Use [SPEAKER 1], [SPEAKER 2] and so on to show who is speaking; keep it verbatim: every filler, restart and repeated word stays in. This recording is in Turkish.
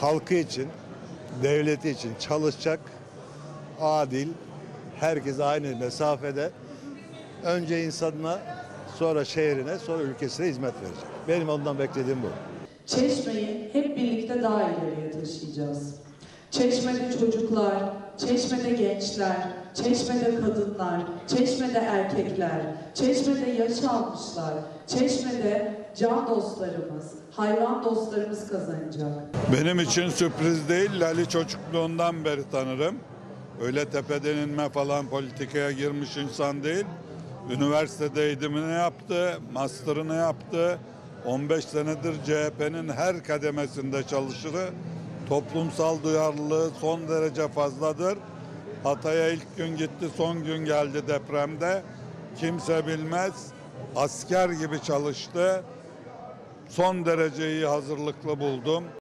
[SPEAKER 1] halkı için, devleti için çalışacak, adil, herkes aynı mesafede önce insanına, sonra şehrine, sonra ülkesine hizmet verecek. Benim ondan beklediğim bu.
[SPEAKER 2] Çeşme'yi hep birlikte daha ileriye taşıyacağız. Çeşme'de çocuklar, Çeşme'de gençler, Çeşme'de kadınlar, Çeşme'de erkekler, Çeşme'de yaş almışlar, Çeşme'de can dostlarımız, hayvan dostlarımız kazanacak.
[SPEAKER 3] Benim için sürpriz değil, Lali çocukluğundan beri tanırım. Öyle tepeden inme falan politikaya girmiş insan değil. Üniversitede eğitimini yaptı, master'ını yaptı. on beş senedir C H P'nin her kademesinde çalışır. Toplumsal duyarlılığı son derece fazladır. Hatay'a ilk gün gitti, son gün geldi depremde. Kimse bilmez. Asker gibi çalıştı. Son derece iyi hazırlıklı buldum.